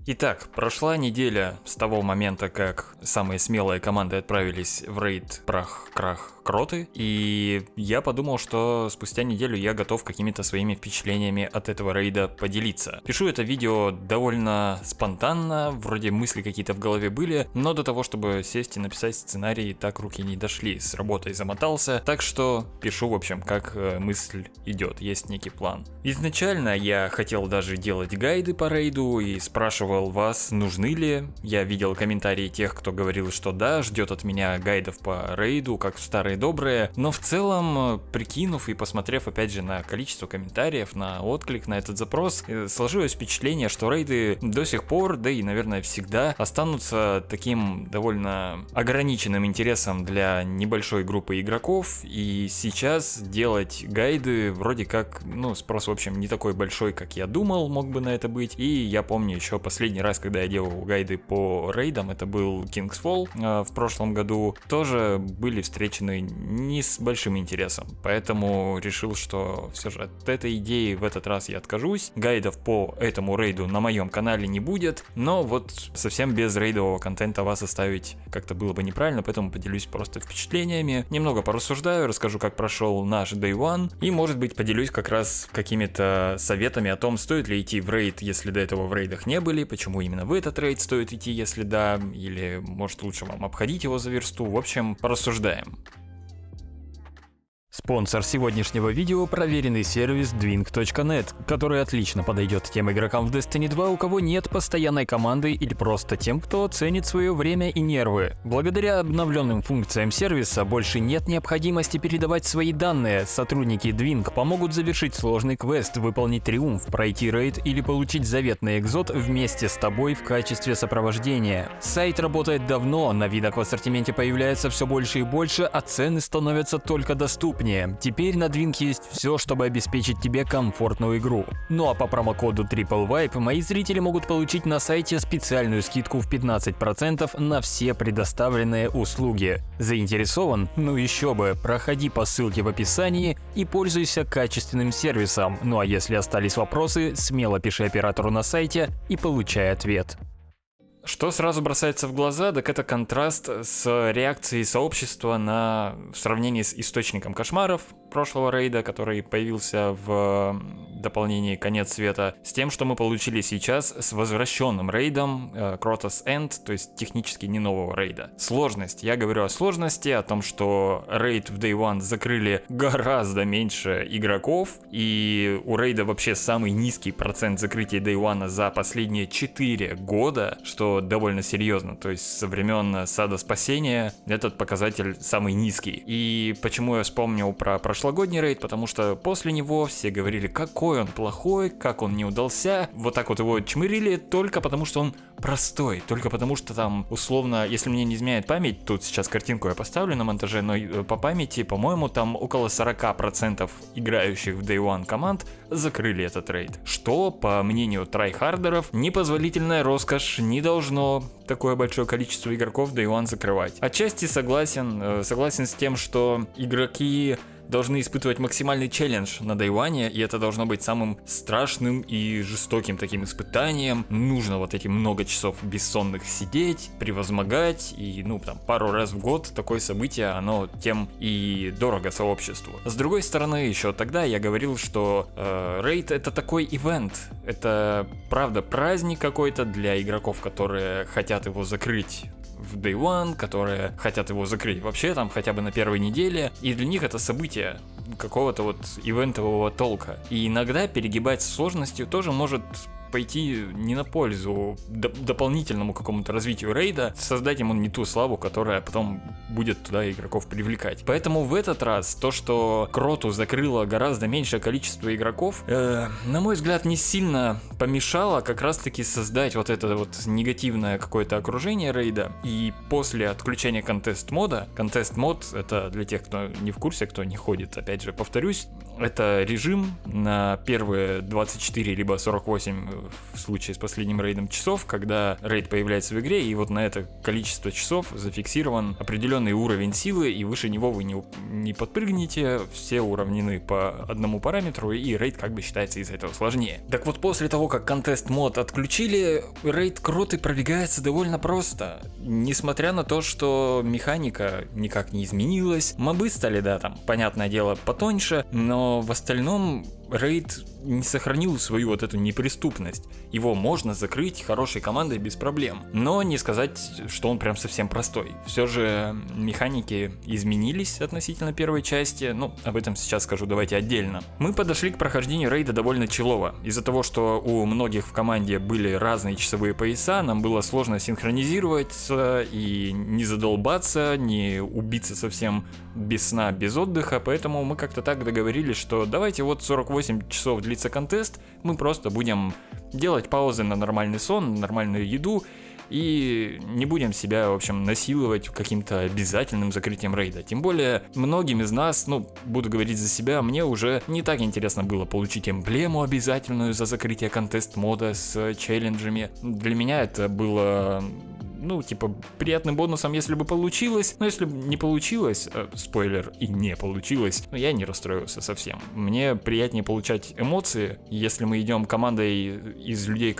Итак, прошла неделя с того момента, как самые смелые команды отправились в рейд Прах-Крах-Кроты, и я подумал, что спустя неделю я готов какими-то своими впечатлениями от этого рейда поделиться. Пишу это видео довольно спонтанно, вроде мысли какие-то в голове были, но до того, чтобы сесть и написать сценарий, так руки не дошли, с работой замотался, так что пишу, в общем, как мысль идет, есть некий план. Изначально я хотел даже делать гайды по рейду и спрашивал вас, нужны ли. Я видел комментарии тех, кто говорил, что да, ждет от меня гайдов по рейду, как в старые добрые, но в целом, прикинув и посмотрев опять же на количество комментариев, на отклик на этот запрос, сложилось впечатление, что рейды до сих пор, да и, наверное, всегда останутся таким довольно ограниченным интересом для небольшой группы игроков, и сейчас делать гайды вроде как, спрос, в общем, не такой большой, как я думал, мог бы на это быть, и я помню еще последний раз, когда я делал гайды по рейдам, это был King's Fall в прошлом году, тоже были встречены не с большим интересом, поэтому решил, что все же от этой идеи в этот раз я откажусь. Гайдов по этому рейду на моем канале не будет, но вот совсем без рейдового контента вас оставить как-то было бы неправильно, поэтому поделюсь просто впечатлениями, немного порассуждаю, расскажу, как прошел наш Day One, и, может быть, поделюсь как раз какими-то советами о том, стоит ли идти в рейд, если до этого в рейдах не были, почему именно в этот рейд стоит идти, если да, или может лучше вам обходить его за версту. В общем, порассуждаем. Спонсор сегодняшнего видео – проверенный сервис Dwing.net, который отлично подойдет тем игрокам в Destiny 2, у кого нет постоянной команды или просто тем, кто ценит свое время и нервы. Благодаря обновленным функциям сервиса больше нет необходимости передавать свои данные. Сотрудники Dwing помогут завершить сложный квест, выполнить триумф, пройти рейд или получить заветный экзот вместе с тобой в качестве сопровождения. Сайт работает давно, новинок в ассортименте появляется все больше и больше, а цены становятся только доступнее. Теперь на Dwing есть все, чтобы обеспечить тебе комфортную игру. Ну а по промокоду TripleVibe мои зрители могут получить на сайте специальную скидку в 15% на все предоставленные услуги. Заинтересован? Ну еще бы, проходи по ссылке в описании и пользуйся качественным сервисом. Ну а если остались вопросы, смело пиши оператору на сайте и получай ответ. Что сразу бросается в глаза, так это контраст с реакцией сообщества в сравнении с источником кошмаров прошлого рейда, который появился в дополнении «Конец света», с тем, что мы получили сейчас с возвращенным рейдом Crotos End, то есть технически не нового рейда. Сложность. Я говорю о сложности, о том, что рейд в Day One закрыли гораздо меньше игроков, и у рейда вообще самый низкий процент закрытия Day One за последние 4 года, что довольно серьезно, то есть со времен Сада Спасения этот показатель самый низкий. И почему я вспомнил про прошлогодний рейд, потому что после него все говорили, какой он плохой, как он не удался, вот так вот его чмырили только потому, что он простой, только потому, что там условно, если мне не изменяет память, тут сейчас картинку я поставлю на монтаже, но по памяти, по-моему, там около 40% играющих в Day One команд закрыли этот рейд, что, по мнению трайхардеров, непозволительная роскошь, не должно такое большое количество игроков Day One закрывать. Отчасти согласен с тем, что игроки должны испытывать максимальный челлендж на Day One, и это должно быть самым страшным и жестоким таким испытанием. Нужно вот эти много часов бессонных сидеть, превозмогать, и пару раз в год такое событие, оно тем и дорого сообществу. С другой стороны, еще тогда я говорил, что рейд это такой ивент, это правда праздник какой-то для игроков, которые хотят его закрыть в Day One, которые хотят его закрыть вообще там хотя бы на первой неделе, и для них это событие какого-то вот ивентового толка. И иногда перегибать с сложностью тоже может пойти не на пользу дополнительному какому-то развитию рейда, создать ему не ту славу, которая потом будет туда игроков привлекать. Поэтому в этот раз то, что Кроту закрыло гораздо меньшее количество игроков, на мой взгляд, не сильно помешало как раз-таки создать вот это вот негативное какое-то окружение рейда. И после отключения контест-мода, контест-мод — это для тех, кто не в курсе, кто не ходит, опять же, повторюсь, это режим на первые 24 либо 48 в случае с последним рейдом часов, когда рейд появляется в игре, и вот на это количество часов зафиксирован определенный уровень силы, и выше него вы не подпрыгнете, все уравнены по одному параметру, и рейд как бы считается из-за этого сложнее. Так вот, после того, как контест мод отключили, рейд круто продвигается довольно просто. Несмотря на то, что механика никак не изменилась, мобы стали, да, там, понятное дело, потоньше, но в остальном рейд не сохранил свою вот эту неприступность. Его можно закрыть хорошей командой без проблем. Но не сказать, что он прям совсем простой. Все же механики изменились относительно первой части. Ну, об этом сейчас скажу, давайте отдельно. Мы подошли к прохождению рейда довольно чилово. Из-за того, что у многих в команде были разные часовые пояса, нам было сложно синхронизироваться и не задолбаться, не убиться совсем без сна, без отдыха. Поэтому мы как-то так договорились, что давайте вот 48 часов длится контест, мы просто будем делать паузы на нормальный сон, на нормальную еду и не будем себя, в общем, насиловать каким-то обязательным закрытием рейда. Тем более, многим из нас, ну, буду говорить за себя, мне уже не так интересно было получить эмблему обязательную за закрытие контест-мода с челленджами. Для меня это было... ну, типа, приятным бонусом, если бы получилось. Но если бы не получилось, спойлер, и не получилось, ну, я не расстроился совсем. Мне приятнее получать эмоции, если мы идем командой из людей,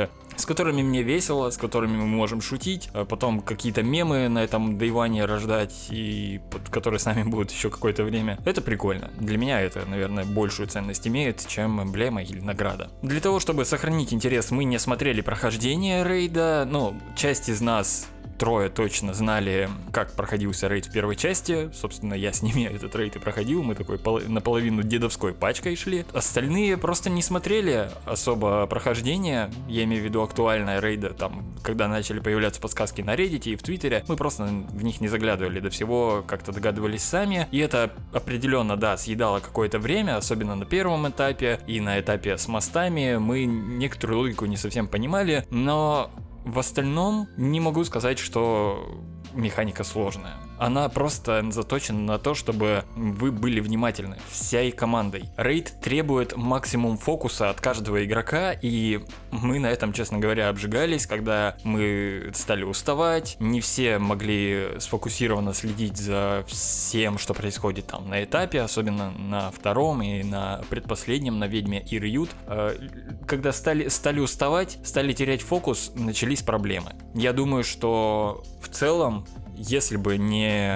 с которыми мне весело, с которыми мы можем шутить, а потом какие-то мемы на этом дейване рождать, и которые с нами будут еще какое-то время. Это прикольно. Для меня это, наверное, большую ценность имеет, чем эмблема или награда. Для того, чтобы сохранить интерес, мы не смотрели прохождение рейда, ну, часть из нас... трое точно знали, как проходился рейд в первой части. Собственно, я с ними этот рейд и проходил. Мы такой наполовину дедовской пачкой шли. Остальные просто не смотрели особо прохождение. Я имею в виду актуальное рейда. Там, когда начали появляться подсказки на Reddit и в Твиттере, мы просто в них не заглядывали. До всего как-то догадывались сами. И это определенно, да, съедало какое-то время, особенно на первом этапе и на этапе с мостами. Мы некоторую логику не совсем понимали, но... в остальном не могу сказать, что механика сложная. Она просто заточена на то, чтобы вы были внимательны всей командой. Рейд требует максимум фокуса от каждого игрока, и мы на этом, честно говоря, обжигались, когда мы стали уставать. Не все могли сфокусированно следить за всем, что происходит там на этапе, особенно на втором и на предпоследнем, на ведьме и Риют. Когда стали уставать, стали терять фокус, начались проблемы. Я думаю, что в целом, если бы не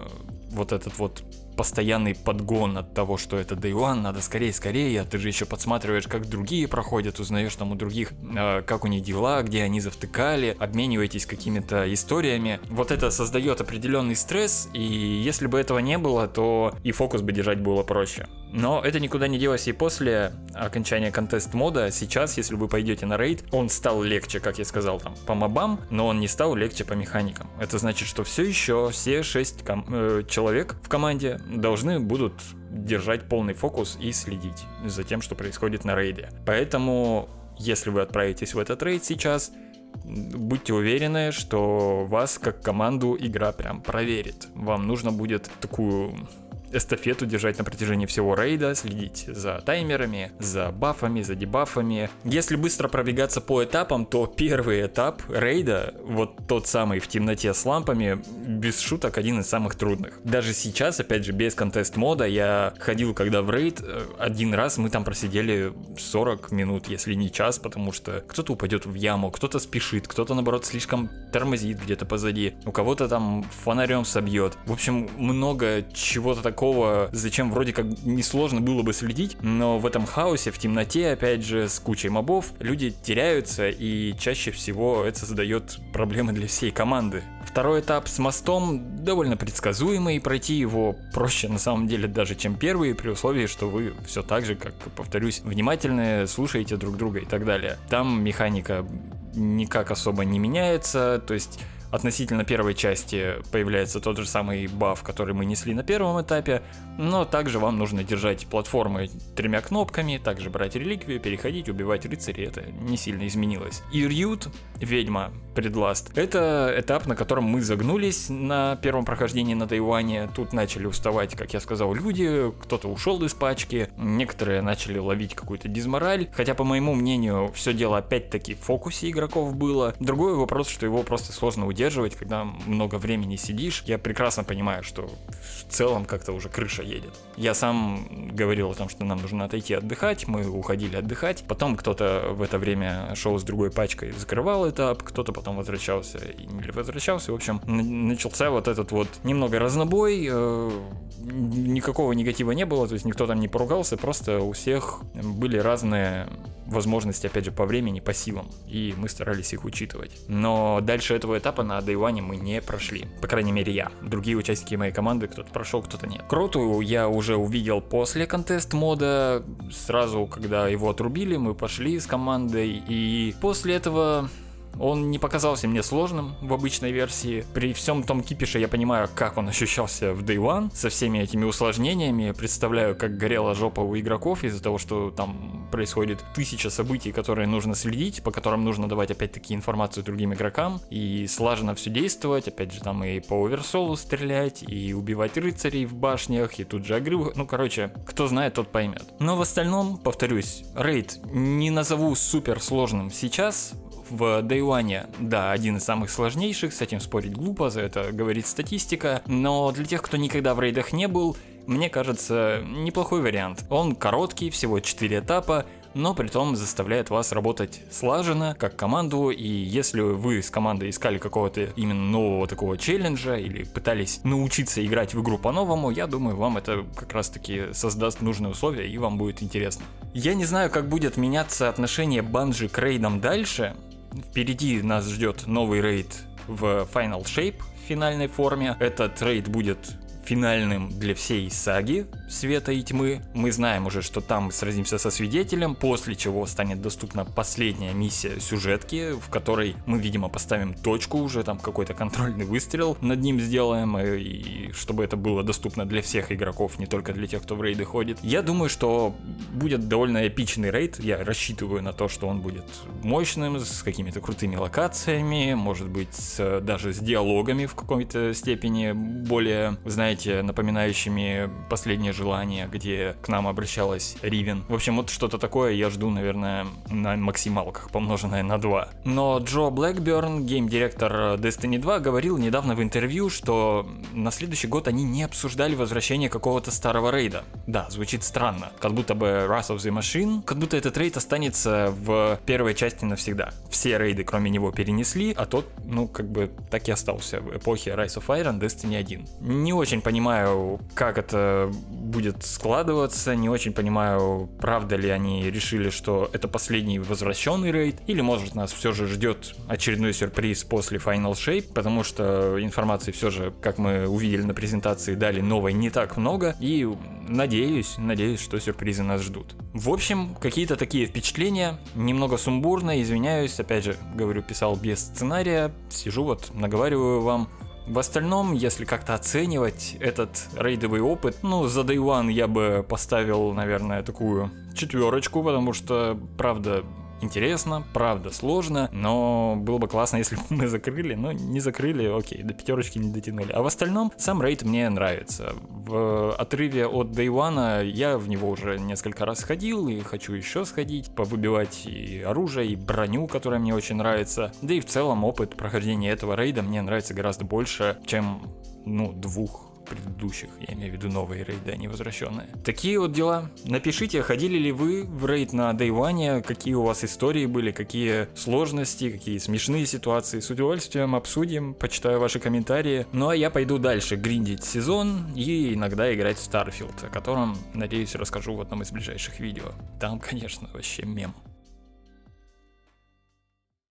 вот этот вот постоянный подгон от того, что это Day One, надо скорее, а ты же еще подсматриваешь, как другие проходят, узнаешь там у других, как у них дела, где они завтыкали, обмениваетесь какими-то историями. Вот это создает определенный стресс, и если бы этого не было, то и фокус бы держать было проще. Но это никуда не делось и после окончания контест-мода. Сейчас, если вы пойдете на рейд, он стал легче, как я сказал, там, по мобам, но он не стал легче по механикам. Это значит, что все еще все 6 человек в команде должны будут держать полный фокус и следить за тем, что происходит на рейде. Поэтому, если вы отправитесь в этот рейд сейчас, будьте уверены, что вас как команду игра прям проверит. Вам нужно будет такую эстафету держать на протяжении всего рейда, следить за таймерами, за бафами, за дебафами. Если быстро пробегаться по этапам, то первый этап рейда, вот тот самый в темноте с лампами, без шуток один из самых трудных. Даже сейчас, опять же, без контест-мода, я ходил когда в рейд, один раз мы там просидели 40 минут, если не час, потому что кто-то упадет в яму, кто-то спешит, кто-то, наоборот, слишком тормозит где-то позади, у кого-то там фонарем собьет. В общем, много чего-то такого, зачем вроде как несложно было бы следить, но в этом хаосе, в темноте, опять же, с кучей мобов, люди теряются, и чаще всего это создает проблемы для всей команды. Второй этап с мостом довольно предсказуемый, пройти его проще на самом деле даже, чем первый, при условии, что вы все так же, как, повторюсь, внимательны, слушаете друг друга и так далее. Там механика никак особо не меняется, то есть относительно первой части появляется тот же самый баф, который мы несли на первом этапе, но также вам нужно держать платформы 3 кнопками, также брать реликвию, переходить, убивать рыцарей, это не сильно изменилось. И Риют, ведьма, предласт. Это этап, на котором мы загнулись на первом прохождении на Day One. Тут начали уставать, как я сказал, люди, кто-то ушел из пачки, некоторые начали ловить какую-то дизмораль, хотя, по моему мнению, все дело опять-таки в фокусе игроков было. Другой вопрос, что его просто сложно удерживать, когда много времени сидишь. Я прекрасно понимаю, что в целом как-то уже крыша едет. Я сам говорил о том, что нам нужно отойти отдыхать, мы уходили отдыхать, потом кто-то в это время шел с другой пачкой, закрывал этап, кто-то потом возвращался и не возвращался. В общем, начался вот этот вот немного разнобой, никакого негатива не было, то есть никто там не поругался, просто у всех были разные возможности, опять же, по времени, по силам, и мы старались их учитывать. Но дальше этого этапа на Day One мы не прошли, по крайней мере я. Другие участники моей команды, кто-то прошел, кто-то нет. Кроту я уже увидел после контест мода, сразу когда его отрубили, мы пошли с командой, и после этого он не показался мне сложным в обычной версии. При всем том кипише я понимаю, как он ощущался в Day One, со всеми этими усложнениями. Представляю, как горела жопа у игроков из-за того, что там происходит 1000 событий, которые нужно следить, по которым нужно давать опять-таки информацию другим игрокам, и слаженно все действовать, опять же там и по оверсолу стрелять, и убивать рыцарей в башнях, и тут же огры. Ну, короче, кто знает, тот поймет. Но в остальном, повторюсь, рейд не назову супер сложным сейчас. В Day One, да, один из самых сложнейших, с этим спорить глупо, за это говорит статистика, но для тех, кто никогда в рейдах не был, мне кажется, неплохой вариант. Он короткий, всего 4 этапа, но при том заставляет вас работать слаженно, как команду, и если вы с командой искали какого-то именно нового такого челленджа или пытались научиться играть в игру по-новому, я думаю, вам это как раз-таки создаст нужные условия и вам будет интересно. Я не знаю, как будет меняться отношение Bungie к рейдам дальше. Впереди нас ждет новый рейд в Final Shape в финальной форме. Этот рейд будет финальным для всей саги Света и Тьмы. Мы знаем уже, что там мы сразимся со свидетелем, после чего станет доступна последняя миссия сюжетки, в которой мы, видимо, поставим точку, уже там какой-то контрольный выстрел над ним сделаем, и чтобы это было доступно для всех игроков, не только для тех, кто в рейды ходит. Я думаю, что будет довольно эпичный рейд, я рассчитываю на то, что он будет мощным, с какими-то крутыми локациями, может быть, даже с диалогами в какой-то степени, более, знаете, напоминающими «Последнее желание», где к нам обращалась Ривен. В общем, вот что-то такое я жду, наверное, на максималках, помноженное на 2. Но Джо Блэкберн, гейм-директор Destiny 2, говорил недавно в интервью, что на следующий год они не обсуждали возвращение какого-то старого рейда. Да, звучит странно. Как будто бы Wrath of the Machine, как будто этот рейд останется в первой части навсегда. Все рейды, кроме него, перенесли, а тот, ну, как бы так и остался в эпохе Rise of Iron Destiny 1. Не очень понимаю, как это будет складываться, не очень понимаю, правда ли они решили, что это последний возвращенный рейд, или может нас все же ждет очередной сюрприз после Final Shape, потому что информации все же, как мы увидели на презентации, дали новой не так много, и надеюсь, что сюрпризы нас ждут. В общем, какие-то такие впечатления, немного сумбурно, извиняюсь, опять же, говорю, писал без сценария, сижу вот, наговариваю вам. В остальном, если как-то оценивать этот рейдовый опыт, ну, за Day One я бы поставил, наверное, такую 4, потому что, правда, интересно, правда, сложно, но было бы классно, если бы мы закрыли, но не закрыли, окей, до 5 не дотянули. А в остальном, сам рейд мне нравится. В отрыве от Day One я в него уже несколько раз ходил и хочу еще сходить, повыбивать и оружие, и броню, которая мне очень нравится. Да и в целом опыт прохождения этого рейда мне нравится гораздо больше, чем, 2 предыдущих, я имею в виду новые рейды, а не возвращенные. Такие вот дела. Напишите, ходили ли вы в рейд на Day One, какие у вас истории были, какие сложности, какие смешные ситуации. С удовольствием обсудим, почитаю ваши комментарии. Ну а я пойду дальше гриндить сезон и иногда играть в Starfield, о котором, надеюсь, расскажу в одном из ближайших видео. Там, конечно, вообще мем.